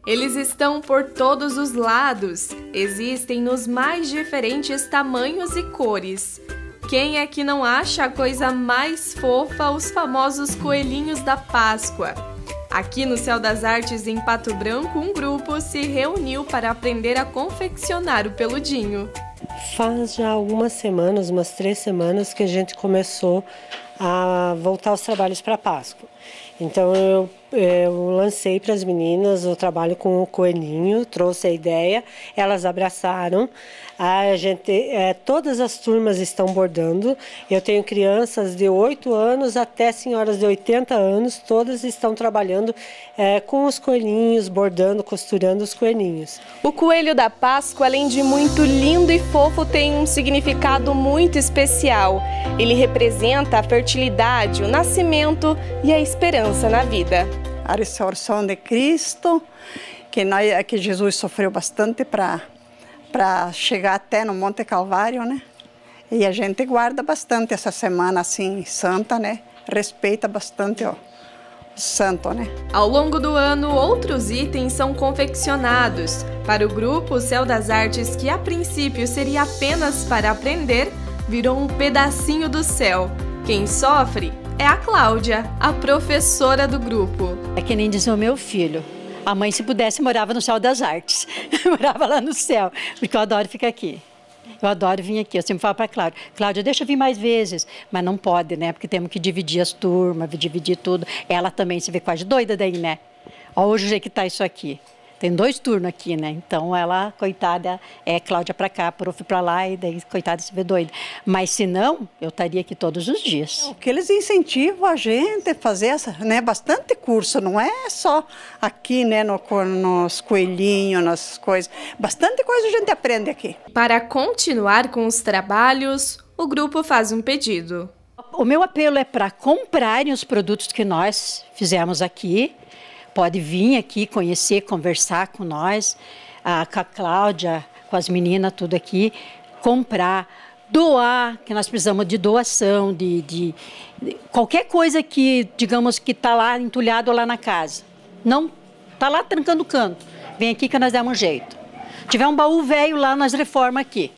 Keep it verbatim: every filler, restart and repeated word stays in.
Eles estão por todos os lados, existem nos mais diferentes tamanhos e cores. Quem é que não acha a coisa mais fofa os famosos coelhinhos da Páscoa? Aqui no Céu das Artes, em Pato Branco, um grupo se reuniu para aprender a confeccionar o peludinho. Faz já algumas semanas, umas três semanas, que a gente começou a voltar os trabalhos para a Páscoa. Então eu, eu lancei para as meninas o trabalho com o coelhinho, trouxe a ideia, elas abraçaram. A gente, é, todas as turmas estão bordando. Eu tenho crianças de oito anos até senhoras de oitenta anos, todas estão trabalhando é, com os coelhinhos, bordando, costurando os coelhinhos. O coelho da Páscoa, além de muito lindo e fofo, tem um significado muito especial. Ele representa a fertilidade, o nascimento e a esperança na vida. A ressurreição de Cristo, que, nós, que Jesus sofreu bastante para para chegar até no Monte Calvário, né? E a gente guarda bastante essa semana assim, santa, né? Respeita bastante ó, o santo, né? Ao longo do ano, outros itens são confeccionados. Para o grupo Céu das Artes, que a princípio seria apenas para aprender, virou um pedacinho do céu. Quem sofre é a Cláudia, a professora do grupo. É que nem diz o meu filho. A mãe, se pudesse, morava no Céu das Artes. Morava lá no céu, porque eu adoro ficar aqui. Eu adoro vir aqui. Eu sempre falo para a Cláudia, Cláudia, deixa eu vir mais vezes. Mas não pode, né? Porque temos que dividir as turmas, dividir tudo. Ela também se vê quase doida daí, né? Olha hoje o jeito que tá isso aqui. Tem dois turnos aqui, né? Então ela, coitada, é Cláudia para cá, prof para lá, e daí, coitada, se vê doida. Mas se não, eu estaria aqui todos os dias. O que eles incentivam a gente a fazer essa, né, bastante curso, não é só aqui, né, no, nos coelhinhos, nas coisas. Bastante coisa a gente aprende aqui. Para continuar com os trabalhos, o grupo faz um pedido. O meu apelo é para comprarem os produtos que nós fizemos aqui. Pode vir aqui conhecer, conversar com nós, a, com a Cláudia, com as meninas, tudo aqui, comprar, doar, que nós precisamos de doação, de, de, de qualquer coisa que, digamos, que está lá entulhado lá na casa. Não, está lá trancando o canto. Vem aqui que nós damos um jeito. Se tiver um baú velho lá, nós reformamos aqui.